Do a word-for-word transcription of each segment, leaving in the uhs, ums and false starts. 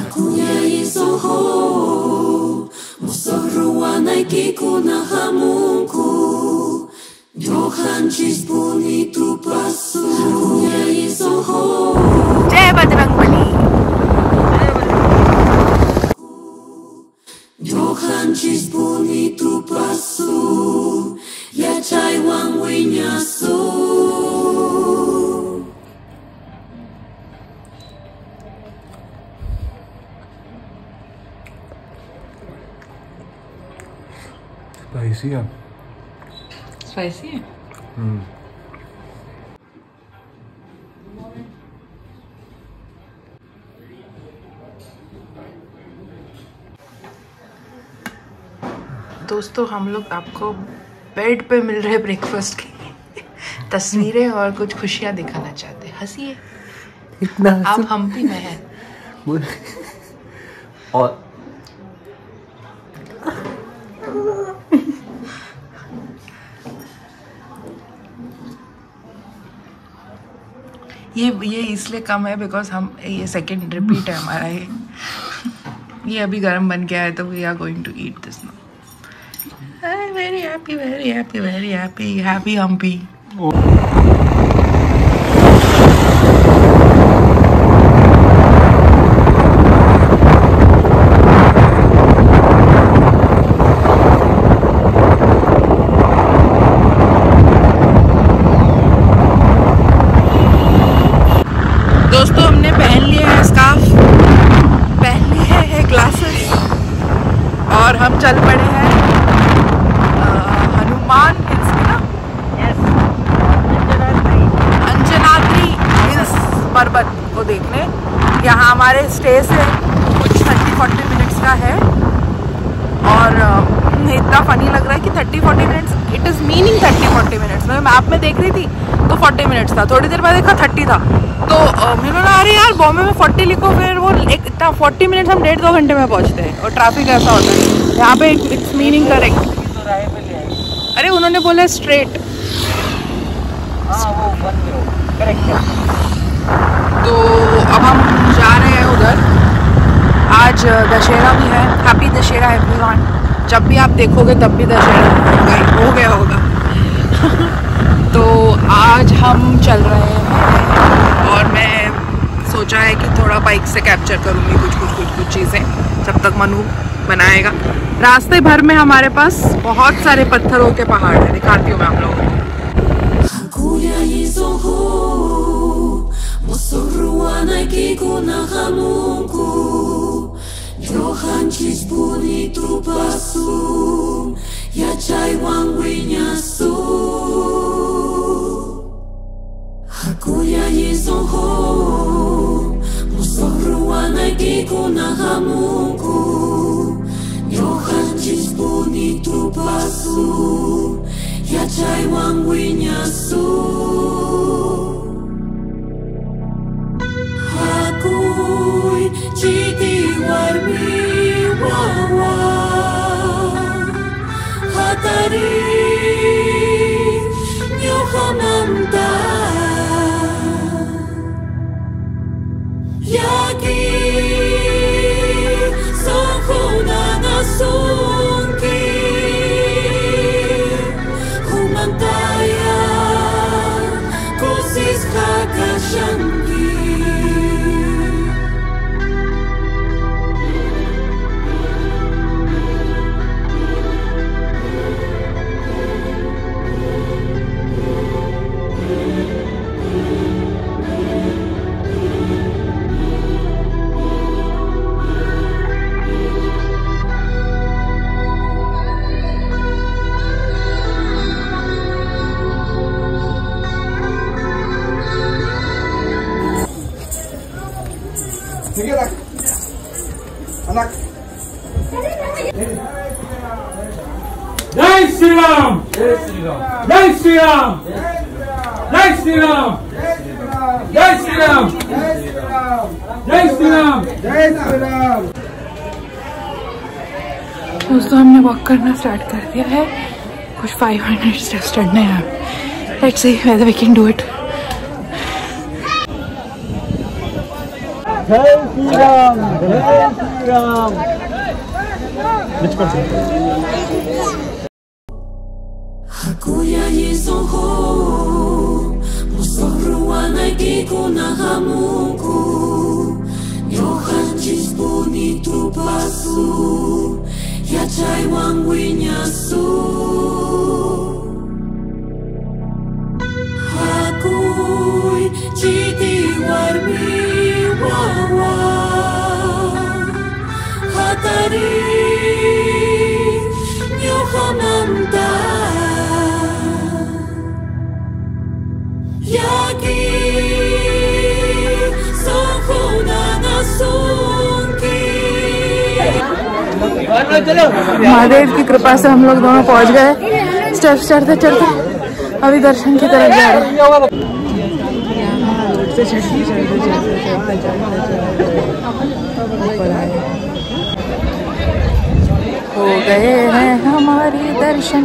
जय बजरंगबली। स्पाइसी है। स्पाइसी है। हम्म। दोस्तों हम लोग आपको बेड पे मिल रहे ब्रेकफास्ट की तस्वीरें और कुछ खुशियां दिखाना चाहते हैं। हंसिए। इतना आप हम्पी में हैं और ये ये इसलिए कम है बिकॉज हम ये सेकंड रिपीट है हमारा। ये ये अभी गर्म बन गया है तो we are going to eat this now. Very happy very happy very happy happy Hampi. दोस्तों हमने पहन लिया है स्कार्फ, पहन लिए है ग्लासेस और हम चल पड़े हैं हनुमान हिल्स में ना। यस, अंजनाद्री हिल्स पर्वत को देखने। यहाँ हमारे स्टे से कुछ थर्टी फोर्टी मिनट्स का है और इतना फनी लग रहा है कि thirty forty minutes, it is meaning thirty forty minutes. मैं मैप में देख रही थी तो फोर्टी मिनट्स था, थोड़ी देर बाद देखा थर्टी था। तो मैंने बोला अरे यार बॉम्बे में फोर्टी लिखो, फिर वो एक इतना फोर्टी मिनट्स हम डेढ़ दो घंटे में पहुंचते हैं और ट्रैफिक ऐसा होता है। यहाँ पे इट्स मीनिंग करेक्ट। अरे उन्होंने बोला स्ट्रेट। करेक्ट है। तो अब हम जा रहे हैं उधर। आज दशहरा भी है। Happy Dussehra everyone. जब भी आप देखोगे तब भी दशहरा हो गया होगा। तो आज हम चल रहे हैं और मैं सोचा है कि थोड़ा बाइक से कैप्चर करूँगी कुछ कुछ कुछ कुछ चीज़ें जब तक मनु बनाएगा। रास्ते भर में हमारे पास बहुत सारे पत्थरों के पहाड़ हैं, दिखाती हूँ मैं आप लोगों को। जय श्री राम, जय श्री राम, जय श्री राम, जय श्री राम, जय श्री राम, जय श्री राम, जय श्री राम। दोस्तों हमने वॉक करना स्टार्ट कर दिया है। कुछ फाइव हंड्रेड स्टेप्स चढ़ने हैं। Let's see whether we can do it. जय श्री राम, जय Shri Ram. Aku yayizo ho, musohrua nagiku na hamuku, Johan cispuni trupasu, Yachai wangwinyasu. Hakui citi warmi wawa, Hatari Yohamanta. Yagi Sohuna Nasunki। Mahadev की कृपा से हम लोग दोनों पहुंच गए। स्टेप्स चढ़ते चढ़ते अभी दर्शन की तरफ जा रहे हैं। हो गए हैं हमारे दर्शन।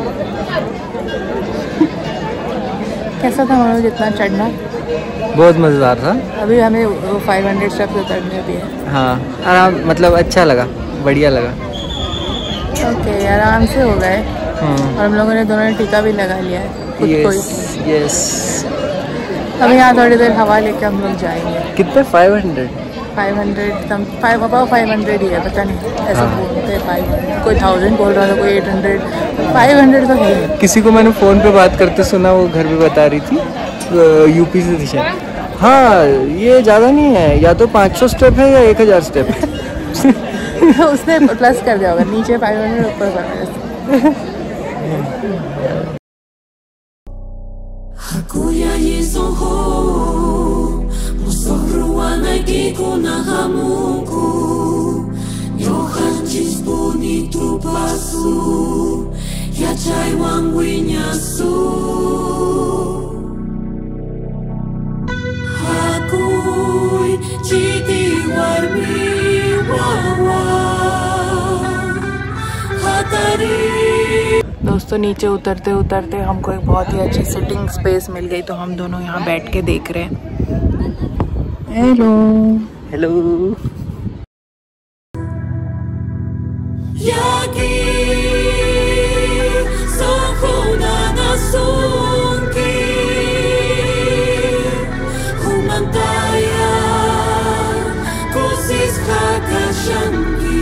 कैसा था मनोज जितना चढ़ना? बहुत मज़ेदार था। अभी हमें वो फाइव हंड्रेड स्टेप्स उतरने भी है। हाँ आराम, मतलब अच्छा लगा, बढ़िया लगा। ओके आराम से हो गए। और हम लोगों ने दोनों ने टीका भी लगा लिया है खुद को ही। यस। अभी यहाँ थोड़ी देर हवा लेके हम लोग जाएंगे। कितने? फाइव हंड्रेड फाइव हंड्रेड कम फाइव अबाउ फाइव हंड्रेड ही है, पता नहीं ऐसा हाँ। बोलते फाइव कोई थाउजेंड बोल रहा था, कोई एट हंड्रेड फाइव हंड्रेड तो है। किसी को मैंने फ़ोन पे बात करते सुना, वो घर पे बता रही थी, यूपी से थी शायद। हाँ ये ज़्यादा नहीं है, या तो पाँच सौ स्टेप है या एक हज़ार स्टेप है। उसने प्लस कर दिया होगा, नीचे फाइव हंड्रेड ऊपर five hundred. Aku yayizo ho, musohrua nagiku na hamuku, Johan cispuni trupasu, Yachai wangwinyasu. Hakui citi warmi wawa, Hatari। दोस्तों नीचे उतरते उतरते हमको एक बहुत ही अच्छी सिटिंग स्पेस मिल गई, तो हम दोनों यहाँ बैठ के देख रहे हैं। Hello hello. Yagi Sohuna Nasunki, Humantaya Kusis Hakashanki।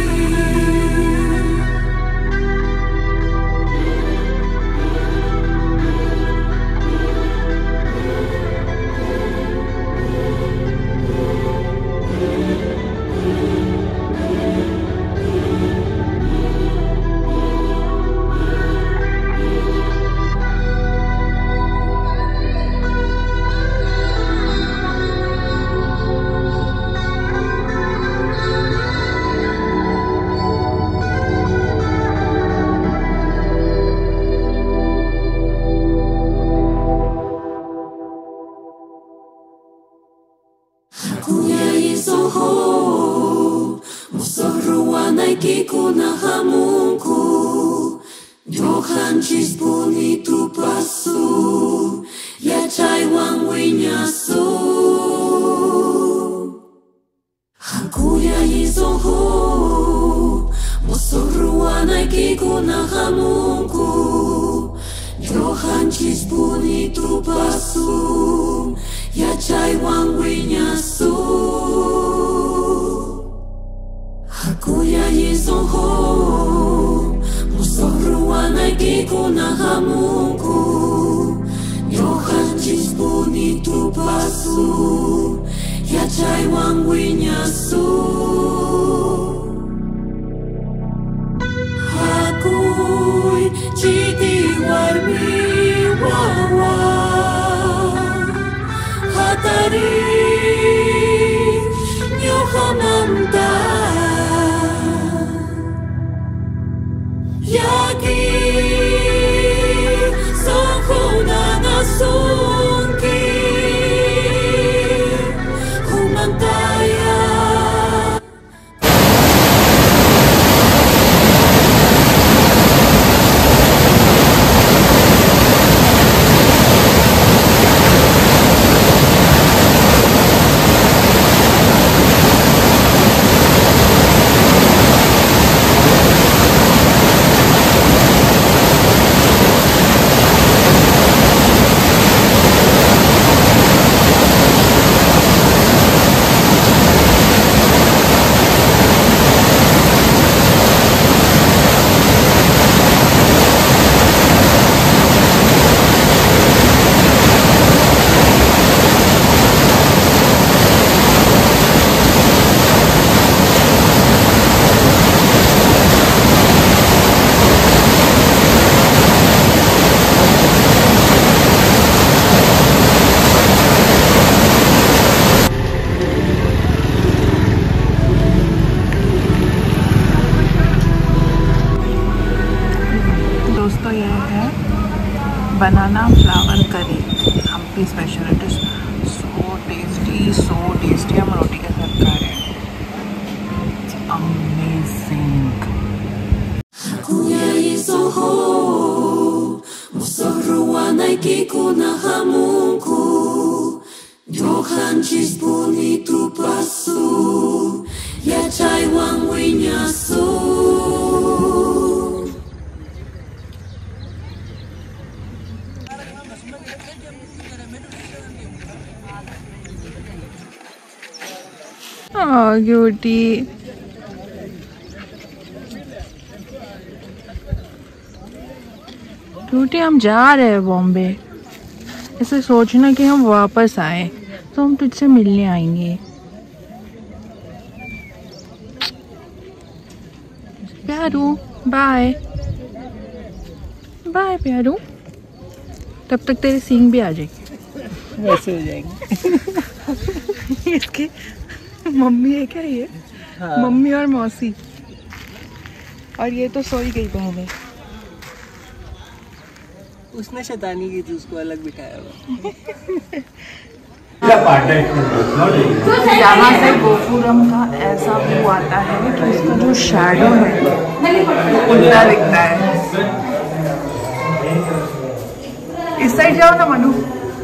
Aku yayizo ho, musohrua nagiku na hamuku, Johan cispuni trupasu, Yachai wangwinyasu. Aku yayizo ho, musohrua nagiku na hamuku, Johan cispuni trupasu, Yachai wangwinyasu. Aku yayizo ho, musohrua nagiku na hamuku, Johan cispuni trupasu, Yachai wangwinyasu. Hakui citi warmi wawa, Hatari Yohamanta. Yagi Sohuna Nasunki, Humantaya banana flour curry, Hampi special. It is so tasty, so tasty. हम रोटी के साथ खा रहे हैं. It's amazing. Kuya isoho, musorua naikiku na hamunku, Johan chispuni trupasu, ya chai wang winyasu. Oh, cutie. Cutie हम जा रहे हैं बॉम्बे. ऐसे सोचना कि हम वापस आए तो हम तुझसे मिलने आएंगे. प्यारू बाय बाय प्यारू. तब तक तेरे सींग भी आ जाएगी. वैसे हो जाएंगे. इसकी मम्मी है क्या ये? हाँ. मम्मी और मौसी. और ये तो सोई गई बहन है. उसने शैतानी की थी, उसको अलग बिठाया हुआ. यहाँ से गोपुरम का ऐसा व्यू आता है कि इसका जो शैडो है उल्टा दिखता है. इस साइड जाओ ना मनु.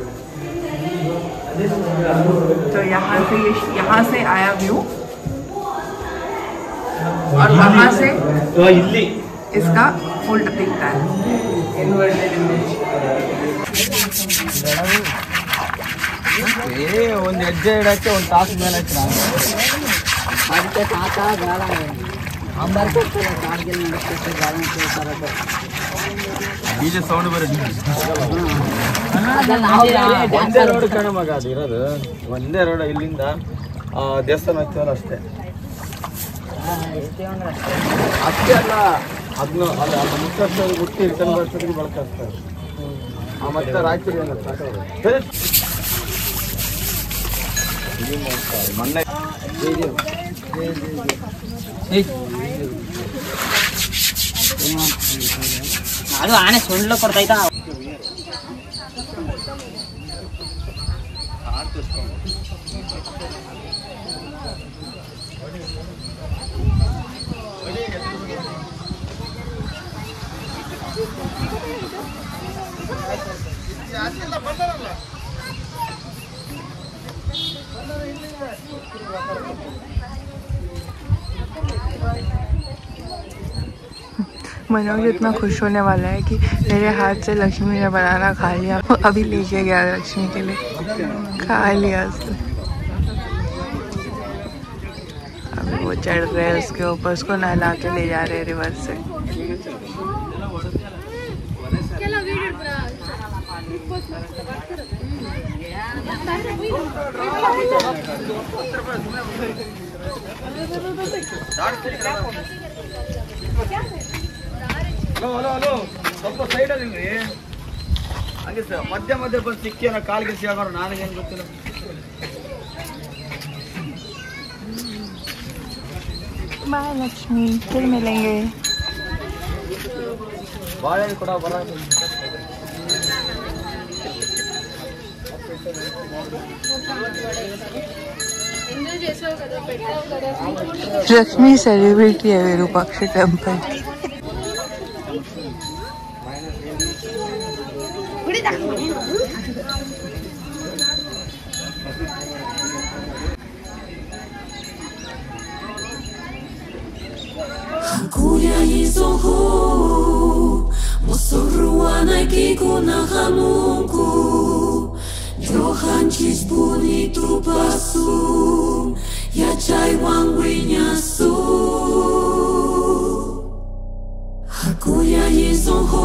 तो यहाँ से ये यहाँ से आया व्यू और वहाँ से इसका उल्टा दिखता है. ಒಂದು ಹೆಜ್ಜೆ ಇಡಕ್ಕೆ ಒಂದು ತಾಸು ಮೇಲೆ ಅದಕ್ಕೆ ತಾತ ಗಾಳ ಬರ್ತಾರೆ ಕಾರ್ಗಿಲ್ ನಡೆಸ್ತಾರೆ ಗಾಳ ಡಿಜೆ ಸೌಂಡ್ ಬರೋ ಒಂದೇ ರೋಡ್ ಕಣ ಮಗ ಅದು ಇರೋದು. ಒಂದೇ ರೋಡ್ ಇಲ್ಲಿಂದ ದೇವಸ್ಥಾನ ಹಚ್ಚಿವಲ್ಲ ಅಷ್ಟೇ. ಅಷ್ಟೇ ಅಲ್ಲ ಅದನ್ನ ಅಲ್ಲ ಅದು ಮುಖ್ಯ ಮುಟ್ಟಿ ರಿಟರ್ನ್ ಬರ್ಸೋದಕ್ಕೆ ಬಳಸ್ತಾರೆ. ಆ ಮತ್ತೆ ರಾಯಚೂರು ಮೊನ್ನೆ ಅದು ಆನೆ ಸುಳ್ಳು ಕೊಡ್ತೈತಾ. मनोज इतना खुश होने वाला है कि मेरे हाथ से लक्ष्मी ने बनाना खा लिया. अभी लेके गया लक्ष्मी के लिए, खा लिया उसने. अभी वो चढ़ रहे हैं उसके ऊपर, उसको नहला के ले जा रहे हैं रिवर्स से. ಹಲೋ ಹಲೋ ಹಲೋ ಸ್ವಲ್ಪ ಸೈಡಲ್ಲಿ ಹಂಗೆ ಸರ್ ಮಧ್ಯ ಮಧ್ಯ ಬಂದು ಸಿಕ್ಕಿ ನಾ ಕಾಲಿಗೆ ಸಿಗೋರು ನನಗೇನು ಗೊತ್ತಿಲ್ಲ. बाय लक्ष्मी, फिर मिलेंगे. ಬಾಳೆ ಕೂಡ ಬರ लक्ष्मी सेलिब्रिटी है Virupaksha temple. Kuya isoho, musorua naikiku na hamunku, Johan chispuni trupasu, ya chai wang winyasu. Kuya isoho,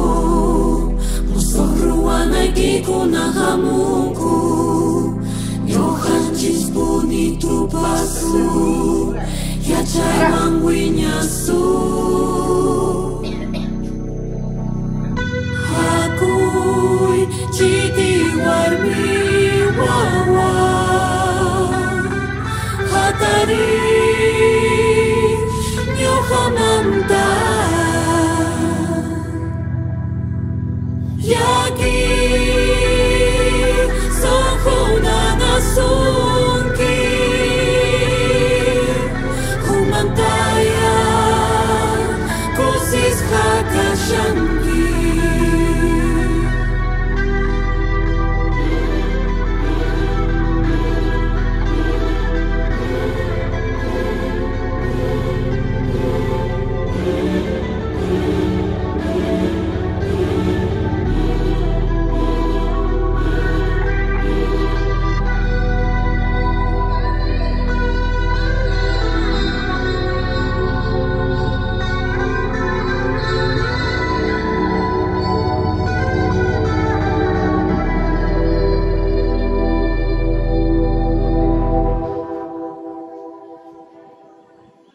musorua naikiku na hamunku, Johan chispuni trupasu, ya chai wang winyasu.